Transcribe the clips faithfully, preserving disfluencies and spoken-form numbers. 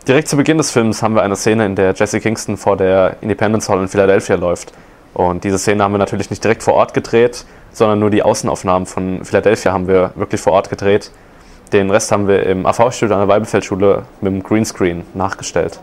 Direkt zu Beginn des Films haben wir eine Szene, in der Jesse Kingston vor der Independence Hall in Philadelphia läuft. Und diese Szene haben wir natürlich nicht direkt vor Ort gedreht, sondern nur die Außenaufnahmen von Philadelphia haben wir wirklich vor Ort gedreht. Den Rest haben wir im A V-Studio an der Weibelfeld-Schule mit dem Greenscreen nachgestellt.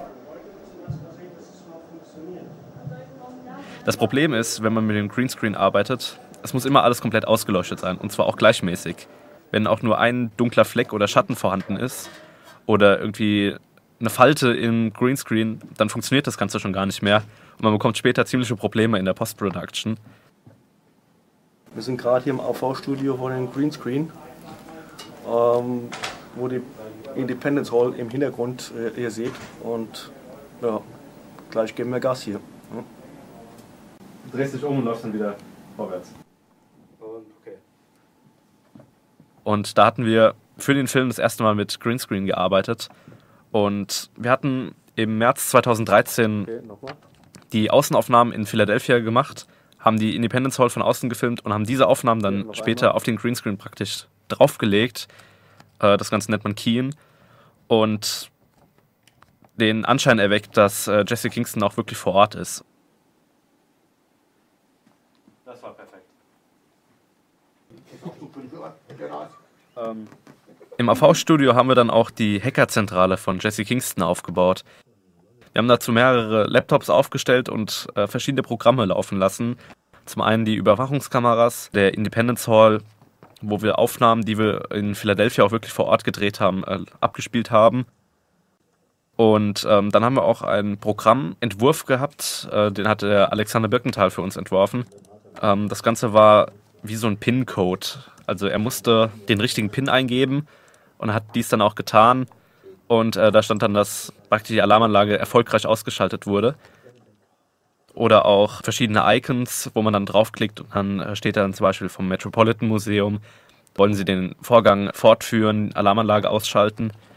Das Problem ist, wenn man mit dem Greenscreen arbeitet, es muss immer alles komplett ausgeleuchtet sein, und zwar auch gleichmäßig. Wenn auch nur ein dunkler Fleck oder Schatten vorhanden ist oder irgendwie eine Falte im Greenscreen, dann funktioniert das Ganze schon gar nicht mehr und man bekommt später ziemliche Probleme in der Post-Production. Wir sind gerade hier im A V-Studio vor dem Greenscreen, ähm, wo die Independence Hall im Hintergrund äh, ihr seht, und ja, gleich geben wir Gas hier. Ja. Du drehst dich um und läufst dann wieder vorwärts. Und, okay. Und da hatten wir für den Film das erste Mal mit Greenscreen gearbeitet. Und wir hatten im März zweitausenddreizehn Okay, nochmal. die Außenaufnahmen in Philadelphia gemacht, haben die Independence Hall von außen gefilmt und haben diese Aufnahmen dann Okay, später einmal. auf den Greenscreen praktisch draufgelegt. Äh, das Ganze nennt man Keen. Und den Anschein erweckt, dass äh, Jesse Kingston auch wirklich vor Ort ist. Das war perfekt. Ähm, Im A V-Studio haben wir dann auch die Hackerzentrale von Jesse Kingston aufgebaut. Wir haben dazu mehrere Laptops aufgestellt und äh, verschiedene Programme laufen lassen. Zum einen die Überwachungskameras der Independence Hall, wo wir Aufnahmen, die wir in Philadelphia auch wirklich vor Ort gedreht haben, äh, abgespielt haben. Und ähm, dann haben wir auch einen Programmentwurf gehabt, äh, den hat der Alexander Birkenthal für uns entworfen. Ähm, das Ganze war wie so ein PIN-Code. Also er musste den richtigen PIN eingeben und hat dies dann auch getan. Und äh, da stand dann, dass praktisch die Alarmanlage erfolgreich ausgeschaltet wurde. Oder auch verschiedene Icons, wo man dann draufklickt und dann äh, steht dann zum Beispiel vom Metropolitan Museum, wollen Sie den Vorgang fortführen, Alarmanlage ausschalten.